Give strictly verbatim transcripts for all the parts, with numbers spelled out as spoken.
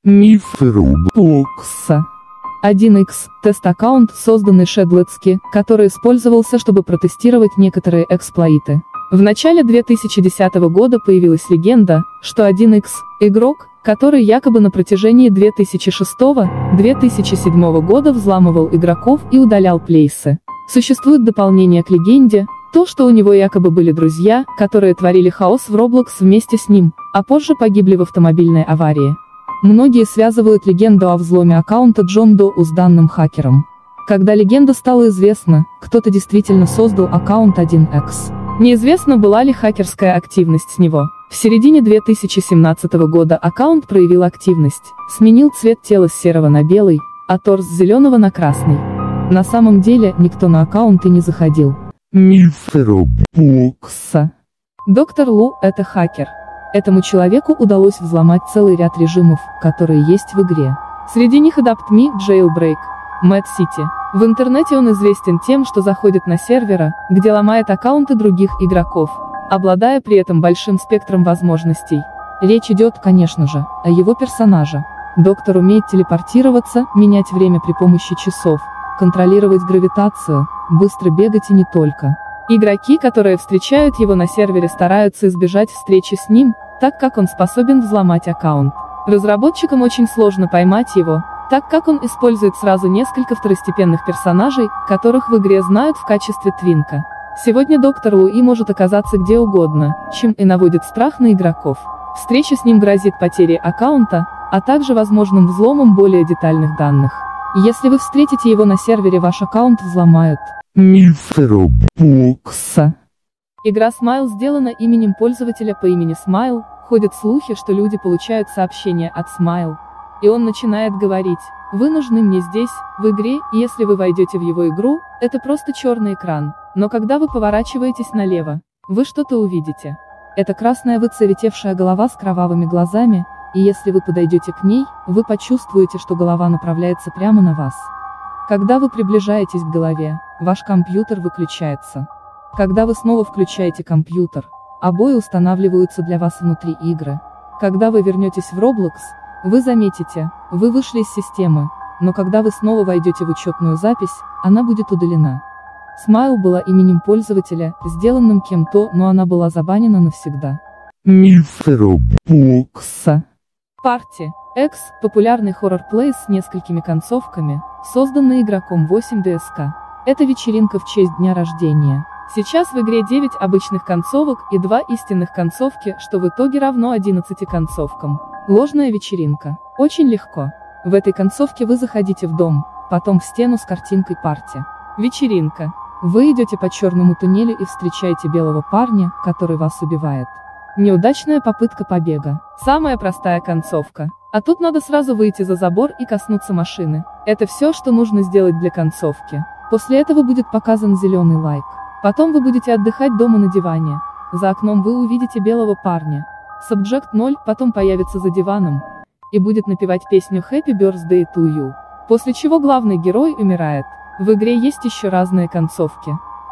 Мифы Роблокса. один икс – тест-аккаунт, созданный Shadletsky, который использовался, чтобы протестировать некоторые эксплойты. В начале две тысячи десятого года появилась легенда, что один икс – игрок, который якобы на протяжении две тысячи шестого — две тысячи седьмого года взламывал игроков и удалял плейсы. Существует дополнение к легенде, то, что у него якобы были друзья, которые творили хаос в Roblox вместе с ним, а позже погибли в автомобильной аварии. Многие связывают легенду о взломе аккаунта Джон Доу с данным хакером. Когда легенда стала известна, кто-то действительно создал аккаунт один икс. Неизвестно, была ли хакерская активность с него. В середине две тысячи семнадцатого года аккаунт проявил активность, сменил цвет тела с серого на белый, а торс с зеленого на красный. На самом деле, никто на аккаунт и не заходил. Мифы Роблокса. Доктор Лу – это хакер. Этому человеку удалось взломать целый ряд режимов, которые есть в игре. Среди них AdaptMe, Jailbreak, Mad City. В интернете он известен тем, что заходит на сервера, где ломает аккаунты других игроков, обладая при этом большим спектром возможностей. Речь идет, конечно же, о его персонаже. Доктор умеет телепортироваться, менять время при помощи часов, контролировать гравитацию, быстро бегать и не только. Игроки, которые встречают его на сервере, стараются избежать встречи с ним, так как он способен взломать аккаунт. Разработчикам очень сложно поймать его, так как он использует сразу несколько второстепенных персонажей, которых в игре знают в качестве твинка. Сегодня доктор Луи может оказаться где угодно, чем и наводит страх на игроков. Встреча с ним грозит потерей аккаунта, а также возможным взломом более детальных данных. Если вы встретите его на сервере, ваш аккаунт взломают. Мифы Роблокса. Игра Smile сделана именем пользователя по имени Smile. Ходят слухи, что люди получают сообщения от Smile, и он начинает говорить: «Вы нужны мне здесь, в игре», и если вы войдете в его игру, это просто черный экран, но когда вы поворачиваетесь налево, вы что-то увидите. Это красная выцветевшая голова с кровавыми глазами, и если вы подойдете к ней, вы почувствуете, что голова направляется прямо на вас. Когда вы приближаетесь к голове, ваш компьютер выключается. Когда вы снова включаете компьютер, обои устанавливаются для вас внутри игры. Когда вы вернетесь в Roblox, вы заметите, вы вышли из системы, но когда вы снова войдете в учетную запись, она будет удалена. Smile была именем пользователя, сделанным кем-то, но она была забанена навсегда. Мифы Роблокса. Party X – популярный хоррор-плей с несколькими концовками, созданный игроком восемь дэ эс ка. Это вечеринка в честь дня рождения. Сейчас в игре девять обычных концовок и два истинных концовки, что в итоге равно одиннадцати концовкам. Ложная вечеринка. Очень легко. В этой концовке вы заходите в дом, потом в стену с картинкой парти. Вечеринка. Вы идете по черному туннелю и встречаете белого парня, который вас убивает. Неудачная попытка побега. Самая простая концовка. А тут надо сразу выйти за забор и коснуться машины. Это все, что нужно сделать для концовки. После этого будет показан зеленый лайк. Потом вы будете отдыхать дома на диване. За окном вы увидите белого парня. Subject ноль потом появится за диваном и будет напевать песню Happy Birthday to You. После чего главный герой умирает. В игре есть еще разные концовки.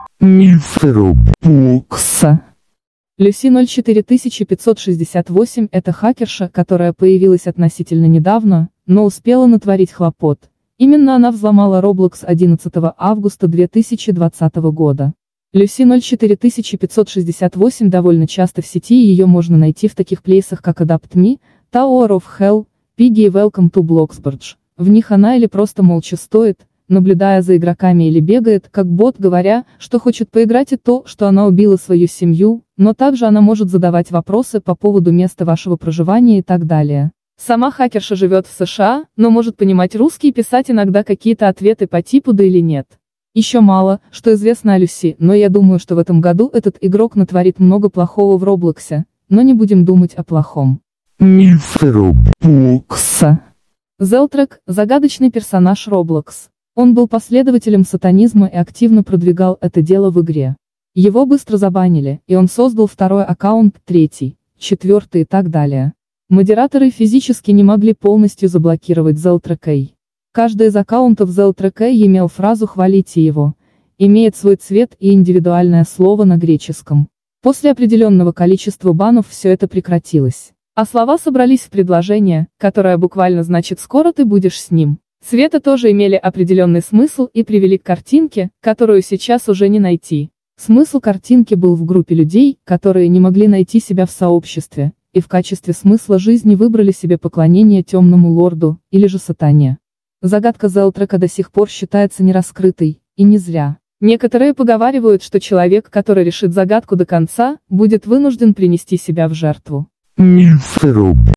Мифы Роблокса. Люси ноль четыре пятьсот шестьдесят восемь – это хакерша, которая появилась относительно недавно, но успела натворить хлопот. Именно она взломала Roblox одиннадцатого августа две тысячи двадцатого года. Люси ноль четыре пятьсот шестьдесят восемь довольно часто в сети, и ее можно найти в таких плейсах как AdaptMe, Tower of Hell, Piggy и Welcome to Bloxburg. В них она или просто молча стоит, наблюдая за игроками, или бегает, как бот, говоря, что хочет поиграть, и то, что она убила свою семью, но также она может задавать вопросы по поводу места вашего проживания и так далее. Сама хакерша живет в США, но может понимать русский и писать иногда какие-то ответы по типу «да» или «нет». Еще мало, что известно о Люси, но я думаю, что в этом году этот игрок натворит много плохого в Роблоксе, но не будем думать о плохом. Мифы Роблокса. Зелтрек – загадочный персонаж Roblox. Он был последователем сатанизма и активно продвигал это дело в игре. Его быстро забанили, и он создал второй аккаунт, третий, четвертый и так далее. Модераторы физически не могли полностью заблокировать Зелтрека. Каждый из аккаунтов Зелтрека имел фразу «хвалите его», имеет свой цвет и индивидуальное слово на греческом. После определенного количества банов все это прекратилось. А слова собрались в предложение, которое буквально значит «скоро ты будешь с ним». Цвета тоже имели определенный смысл и привели к картинке, которую сейчас уже не найти. Смысл картинки был в группе людей, которые не могли найти себя в сообществе, и в качестве смысла жизни выбрали себе поклонение темному лорду, или же сатане. Загадка Зелтрека до сих пор считается нераскрытой, и не зря. Некоторые поговаривают, что человек, который решит загадку до конца, будет вынужден принести себя в жертву. Мифы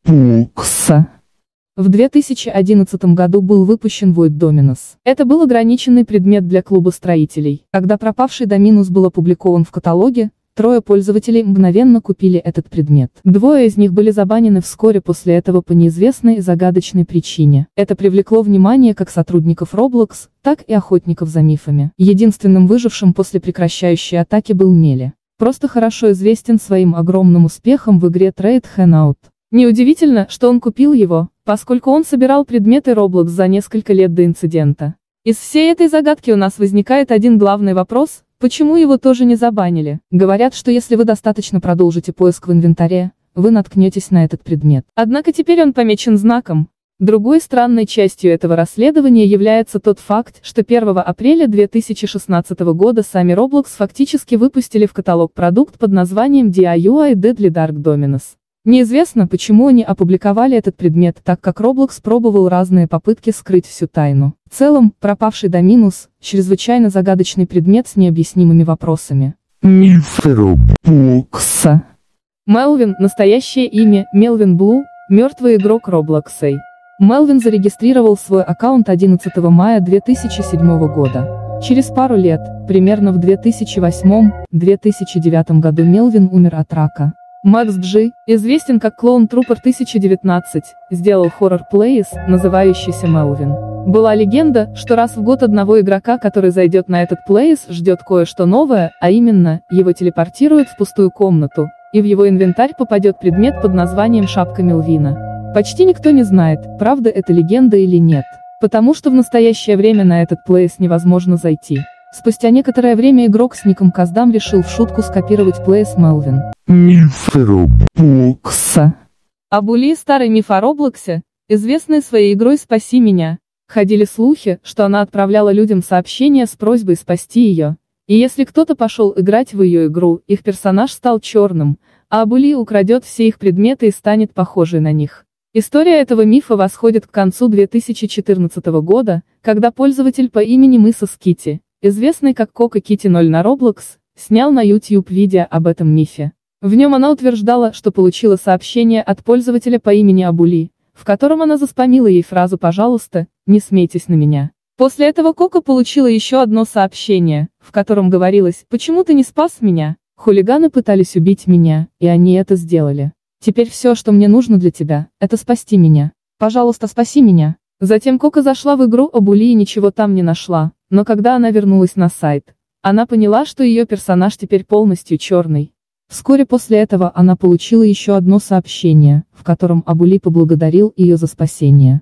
Роблокса. В две тысячи одиннадцатом году был выпущен Void Dominus. Это был ограниченный предмет для клуба строителей. Когда пропавший Доминус был опубликован в каталоге, трое пользователей мгновенно купили этот предмет. Двое из них были забанены вскоре после этого по неизвестной и загадочной причине. Это привлекло внимание как сотрудников Roblox, так и охотников за мифами. Единственным выжившим после прекращающей атаки был Мели. Просто хорошо известен своим огромным успехом в игре Trade Hangout. Неудивительно, что он купил его, поскольку он собирал предметы Roblox за несколько лет до инцидента. Из всей этой загадки у нас возникает один главный вопрос: почему его тоже не забанили? Говорят, что если вы достаточно продолжите поиск в инвентаре, вы наткнетесь на этот предмет. Однако теперь он помечен знаком. Другой странной частью этого расследования является тот факт, что первого апреля две тысячи шестнадцатого года сами Roblox фактически выпустили в каталог продукт под названием ди ай ю ай Deadly Dark Dominus. Неизвестно, почему они опубликовали этот предмет, так как Roblox пробовал разные попытки скрыть всю тайну. В целом, пропавший Доминус – чрезвычайно загадочный предмет с необъяснимыми вопросами. Мифы Роблокса. Мелвин, настоящее имя – Мелвин Блу, мертвый игрок Roblox. Мелвин зарегистрировал свой аккаунт одиннадцатого мая две тысячи седьмого года. Через пару лет, примерно в две тысячи восьмом — две тысячи девятом году Мелвин умер от рака. Макс Джи, известен как Клоун Трупер тысяча девятнадцать, сделал хоррор-плейс, называющийся Мелвин. Была легенда, что раз в год одного игрока, который зайдет на этот плейс, ждет кое-что новое, а именно, его телепортируют в пустую комнату, и в его инвентарь попадет предмет под названием шапка Мелвина. Почти никто не знает, правда это легенда или нет, потому что в настоящее время на этот плейс невозможно зайти. Спустя некоторое время игрок с ником Каздам решил в шутку скопировать плейс Мелвин. Мифы Роблокса. Абули, старый миф о Роблоксе, известный своей игрой «Спаси меня». Ходили слухи, что она отправляла людям сообщения с просьбой спасти ее, и если кто-то пошел играть в ее игру, их персонаж стал черным, а Абули украдет все их предметы и станет похожей на них. История этого мифа восходит к концу две тысячи четырнадцатого года, когда пользователь по имени Мисс Китти, известный как Кока Китти ноль на Roblox, снял на YouTube видео об этом мифе. В нем она утверждала, что получила сообщение от пользователя по имени Абули, в котором она заспамила ей фразу «пожалуйста, не смейтесь на меня». После этого Кока получила еще одно сообщение, в котором говорилось «почему ты не спас меня? Хулиганы пытались убить меня, и они это сделали. Теперь все, что мне нужно для тебя, это спасти меня. Пожалуйста, спаси меня». Затем Кока зашла в игру Абули и ничего там не нашла, но когда она вернулась на сайт, она поняла, что ее персонаж теперь полностью черный. Вскоре после этого она получила еще одно сообщение, в котором Абули поблагодарил ее за спасение.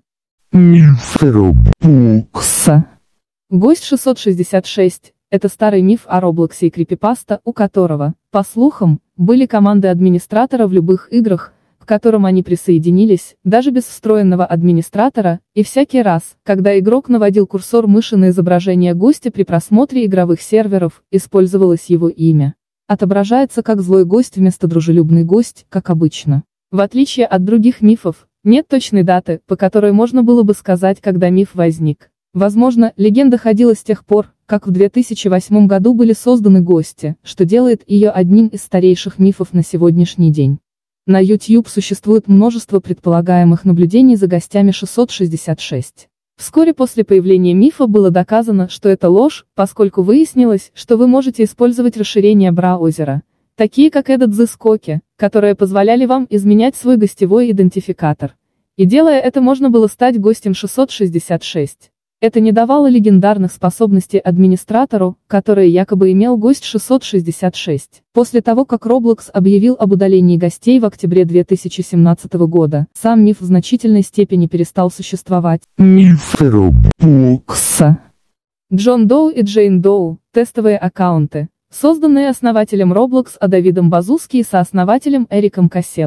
Мифы Роблокса. Гость шестьсот шестьдесят шесть – это старый миф о Роблоксе и крипипаста, у которого, по слухам, были команды администратора в любых играх, к которым они присоединились, даже без встроенного администратора, и всякий раз, когда игрок наводил курсор мыши на изображение гостя при просмотре игровых серверов, использовалось его имя. Отображается как злой гость вместо дружелюбный гость, как обычно. В отличие от других мифов, нет точной даты, по которой можно было бы сказать, когда миф возник. Возможно, легенда ходила с тех пор, как в две тысячи восьмом году были созданы гости, что делает ее одним из старейших мифов на сегодняшний день. На YouTube существует множество предполагаемых наблюдений за гостями шестьсот шестьдесят шесть. Вскоре после появления мифа было доказано, что это ложь, поскольку выяснилось, что вы можете использовать расширения браузера, такие как Edit, которые позволяли вам изменять свой гостевой идентификатор. И делая это, можно было стать гостем шестьсот шестьдесят шесть. Это не давало легендарных способностей администратору, которые якобы имел гость шестьсот шестьдесят шесть. После того, как Roblox объявил об удалении гостей в октябре две тысячи семнадцатого года, сам миф в значительной степени перестал существовать. Мифы Роблокса. Джон Доу и Джейн Доу – тестовые аккаунты, созданные основателем Roblox А Давидом Базуски и сооснователем Эриком Касселом.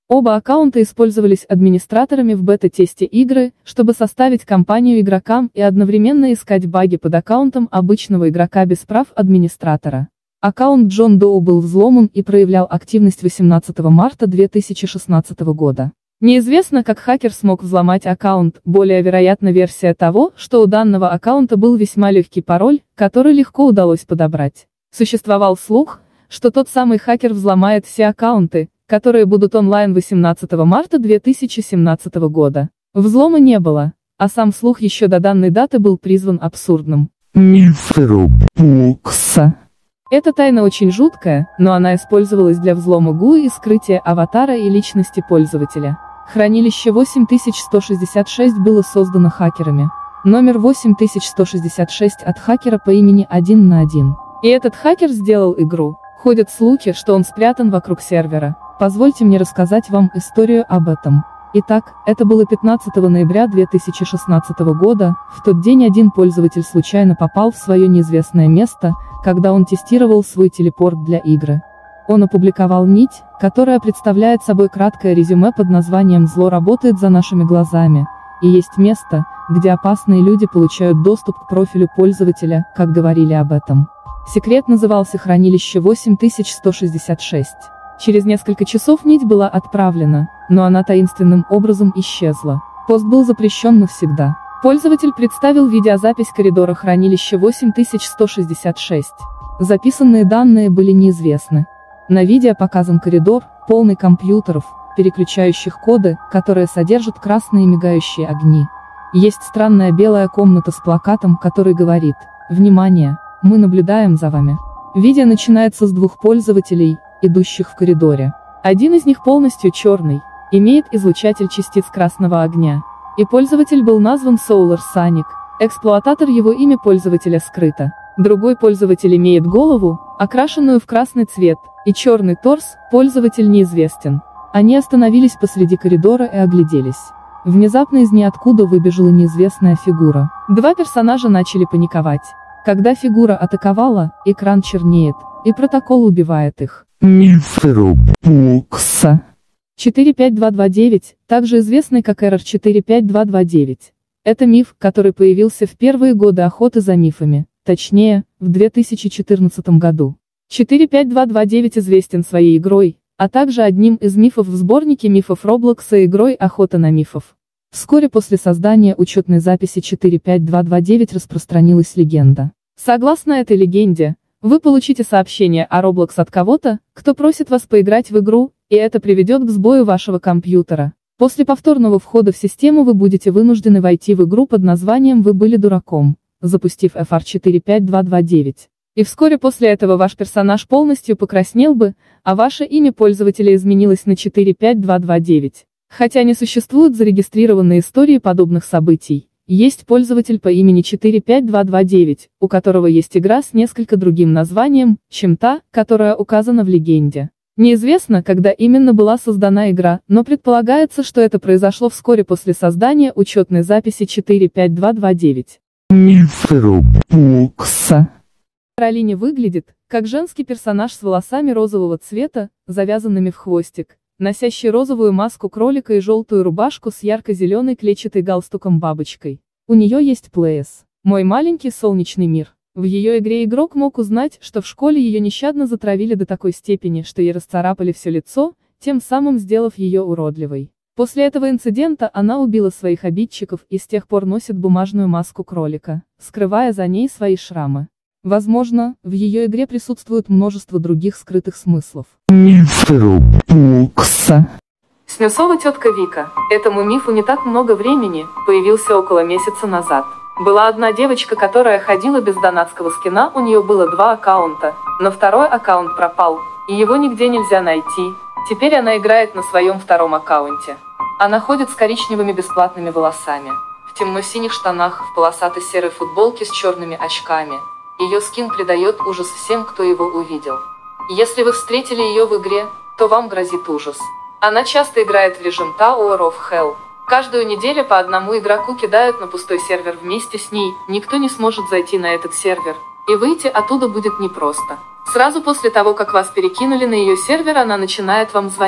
Оба аккаунта использовались администраторами в бета-тесте игры, чтобы составить компанию игрокам и одновременно искать баги под аккаунтом обычного игрока без прав администратора. Аккаунт Джон Доу был взломан и проявлял активность восемнадцатого марта две тысячи шестнадцатого года. Неизвестно, как хакер смог взломать аккаунт, более вероятна версия того, что у данного аккаунта был весьма легкий пароль, который легко удалось подобрать. Существовал слух, что тот самый хакер взломает все аккаунты, которые будут онлайн восемнадцатого марта две тысячи семнадцатого года. Взлома не было, а сам слух еще до данной даты был призван абсурдным. Мифы Роблокса. Эта тайна очень жуткая, но она использовалась для взлома ГУИ и скрытия аватара и личности пользователя. Хранилище восемь тысяч сто шестьдесят шесть было создано хакерами. Номер восемь тысяч сто шестьдесят шесть от хакера по имени один на один. И этот хакер сделал игру. Ходят слухи, что он спрятан вокруг сервера. Позвольте мне рассказать вам историю об этом. Итак, это было пятнадцатого ноября две тысячи шестнадцатого года, в тот день один пользователь случайно попал в свое неизвестное место, когда он тестировал свой телепорт для игры. Он опубликовал нить, которая представляет собой краткое резюме под названием «Зло работает за нашими глазами», и есть место, где опасные люди получают доступ к профилю пользователя, как говорили об этом. Секрет назывался «Хранилище восемь тысяч сто шестьдесят шесть». Через несколько часов нить была отправлена, но она таинственным образом исчезла. Пост был запрещен навсегда. Пользователь представил видеозапись коридора хранилища восемь тысяч сто шестьдесят шесть. Записанные данные были неизвестны. На видео показан коридор, полный компьютеров, переключающих коды, которые содержат красные мигающие огни. Есть странная белая комната с плакатом, который говорит: «Внимание, мы наблюдаем за вами». Видео начинается с двух пользователей, идущих в коридоре. Один из них полностью черный, имеет излучатель частиц красного огня. И пользователь был назван Solar Sonic, эксплуататор его имя пользователя скрыто. Другой пользователь имеет голову, окрашенную в красный цвет, и черный торс, пользователь неизвестен. Они остановились посреди коридора и огляделись. Внезапно из ниоткуда выбежала неизвестная фигура. Два персонажа начали паниковать. Когда фигура атаковала, экран чернеет, и протокол убивает их. Мифы Роблокса. четыре пять два два девять, также известный как Error четыре пять два два девять. Это миф, который появился в первые годы охоты за мифами, точнее, в две тысячи четырнадцатом году. четыре пять два два девять известен своей игрой, а также одним из мифов в сборнике мифов Роблокса игрой «Охота на мифов». Вскоре после создания учетной записи четыре пять два два девять распространилась легенда. Согласно этой легенде, вы получите сообщение о Roblox от кого-то, кто просит вас поиграть в игру, и это приведет к сбою вашего компьютера. После повторного входа в систему вы будете вынуждены войти в игру под названием «Вы были дураком», запустив эф ар четыре пять два два девять. И вскоре после этого ваш персонаж полностью покраснел бы, а ваше имя пользователя изменилось на четыре пять два два девять. Хотя не существуют зарегистрированные истории подобных событий, есть пользователь по имени четыре пять два два девять, у которого есть игра с несколько другим названием, чем та, которая указана в легенде. Неизвестно, когда именно была создана игра, но предполагается, что это произошло вскоре после создания учетной записи четыре пять два два девять. Мифы Роблокса. Каролине выглядит, как женский персонаж с волосами розового цвета, завязанными в хвостик, носящий розовую маску кролика и желтую рубашку с ярко-зеленой клетчатой галстуком-бабочкой. У нее есть плейс «Мой маленький солнечный мир». В ее игре игрок мог узнать, что в школе ее нещадно затравили до такой степени, что ей расцарапали все лицо, тем самым сделав ее уродливой. После этого инцидента она убила своих обидчиков и с тех пор носит бумажную маску кролика, скрывая за ней свои шрамы. Возможно, в ее игре присутствует множество других скрытых смыслов. Мифы Роблокса. Снюсова тетка Вика. Этому мифу не так много времени, появился около месяца назад. Была одна девочка, которая ходила без донатского скина, у нее было два аккаунта, но второй аккаунт пропал, и его нигде нельзя найти. Теперь она играет на своем втором аккаунте. Она ходит с коричневыми бесплатными волосами, в темно-синих штанах, в полосатой серой футболке с черными очками. Ее скин придает ужас всем, кто его увидел. Если вы встретили ее в игре, то вам грозит ужас. Она часто играет в режим Tower of Hell. Каждую неделю по одному игроку кидают на пустой сервер вместе с ней, никто не сможет зайти на этот сервер, и выйти оттуда будет непросто. Сразу после того, как вас перекинули на ее сервер, она начинает вам звонить,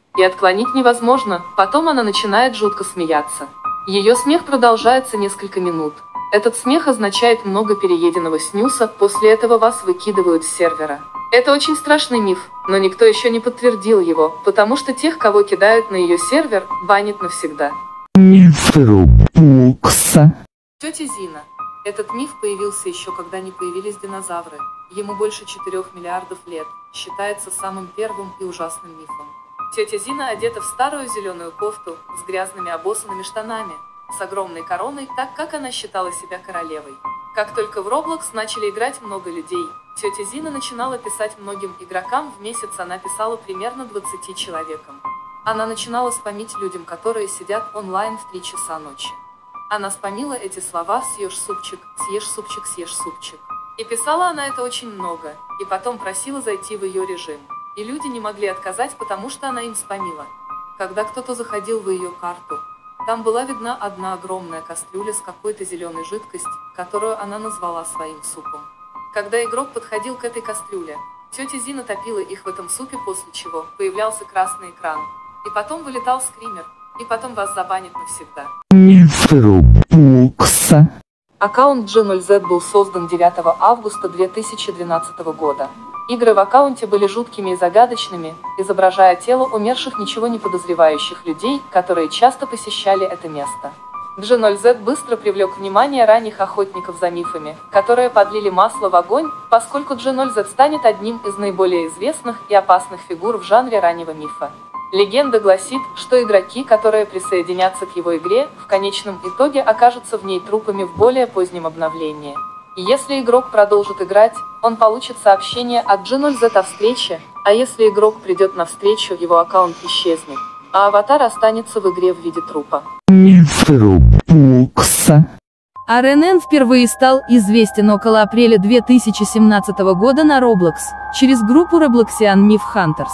и отклонить невозможно, потом она начинает жутко смеяться. Ее смех продолжается несколько минут. Этот смех означает много перееденного снюса, после этого вас выкидывают с сервера. Это очень страшный миф, но никто еще не подтвердил его, потому что тех, кого кидают на ее сервер, банят навсегда. Мифы Роблокса. Тетя Зина. Этот миф появился еще когда не появились динозавры. Ему больше четырёх миллиардов лет, считается самым первым и ужасным мифом. Тетя Зина одета в старую зеленую кофту, с грязными обоссанными штанами, с огромной короной, так как она считала себя королевой. Как только в Roblox начали играть много людей, тетя Зина начинала писать многим игрокам, в месяц она писала примерно двадцати человекам. Она начинала спамить людям, которые сидят онлайн в три часа ночи. Она спамила эти слова «съешь супчик», «съешь супчик», «съешь супчик». И писала она это очень много, и потом просила зайти в ее режим. И люди не могли отказать, потому что она им спамила. Когда кто-то заходил в ее карту, там была видна одна огромная кастрюля с какой-то зеленой жидкостью, которую она назвала своим супом. Когда игрок подходил к этой кастрюле, тетя Зина топила их в этом супе, после чего появлялся красный экран. И потом вылетал скример, и потом вас забанят навсегда. Мифы Роблокса. Аккаунт джи ноль зет был создан девятого августа две тысячи двенадцатого года. Игры в аккаунте были жуткими и загадочными, изображая тело умерших ничего не подозревающих людей, которые часто посещали это место. джи ноль зет быстро привлек внимание ранних охотников за мифами, которые подлили масло в огонь, поскольку джи ноль зет станет одним из наиболее известных и опасных фигур в жанре раннего мифа. Легенда гласит, что игроки, которые присоединятся к его игре, в конечном итоге окажутся в ней трупами в более позднем обновлении. И если игрок продолжит играть, он получит сообщение от джи ноль зет о встрече, а если игрок придет на встречу, его аккаунт исчезнет, а аватар останется в игре в виде трупа. Мифы Роблокса. ар эн эн впервые стал известен около апреля две тысячи семнадцатого года на Roblox, через группу Robloxian Myth Hunters.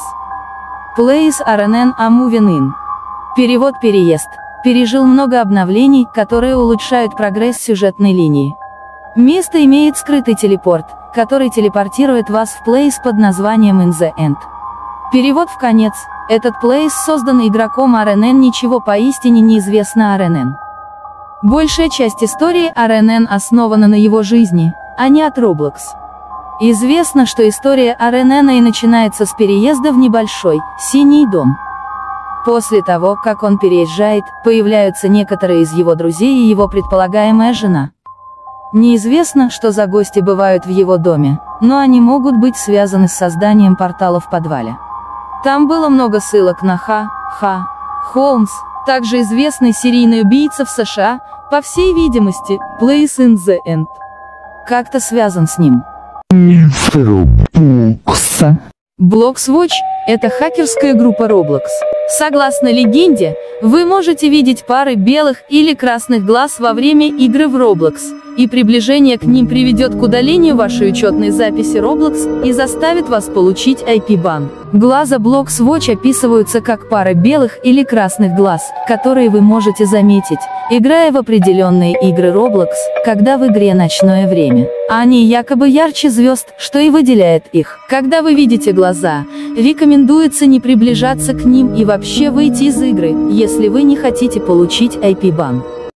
Place ар эн эн a moving in. Перевод «Переезд». Пережил много обновлений, которые улучшают прогресс сюжетной линии. Место имеет скрытый телепорт, который телепортирует вас в Place под названием In the End. Перевод в конец. Этот Place создан игроком ар эн эн, ничего поистине не известно ар эн эн. Большая часть истории ар эн эн основана на его жизни, а не от Roblox. Известно, что история ар эн эн и начинается с переезда в небольшой, синий дом. После того, как он переезжает, появляются некоторые из его друзей и его предполагаемая жена. Неизвестно, что за гости бывают в его доме, но они могут быть связаны с созданием портала в подвале. Там было много ссылок на Х. Х. Холмс, также известный серийный убийца в США, по всей видимости, Place in the End как-то связан с ним. Мифы Роблокса. Bloxwatch – это хакерская группа Roblox. Согласно легенде, вы можете видеть пары белых или красных глаз во время игры в Roblox, и приближение к ним приведет к удалению вашей учетной записи Roblox и заставит вас получить ай пи-бан. Глаза Bloxwatch описываются как пара белых или красных глаз, которые вы можете заметить, играя в определенные игры Roblox, когда в игре ночное время. Они якобы ярче звезд, что и выделяет их. Когда вы видите глаза, рекомендуется не приближаться к ним и вообще выйти из игры, если вы не хотите получить ай пи-бан.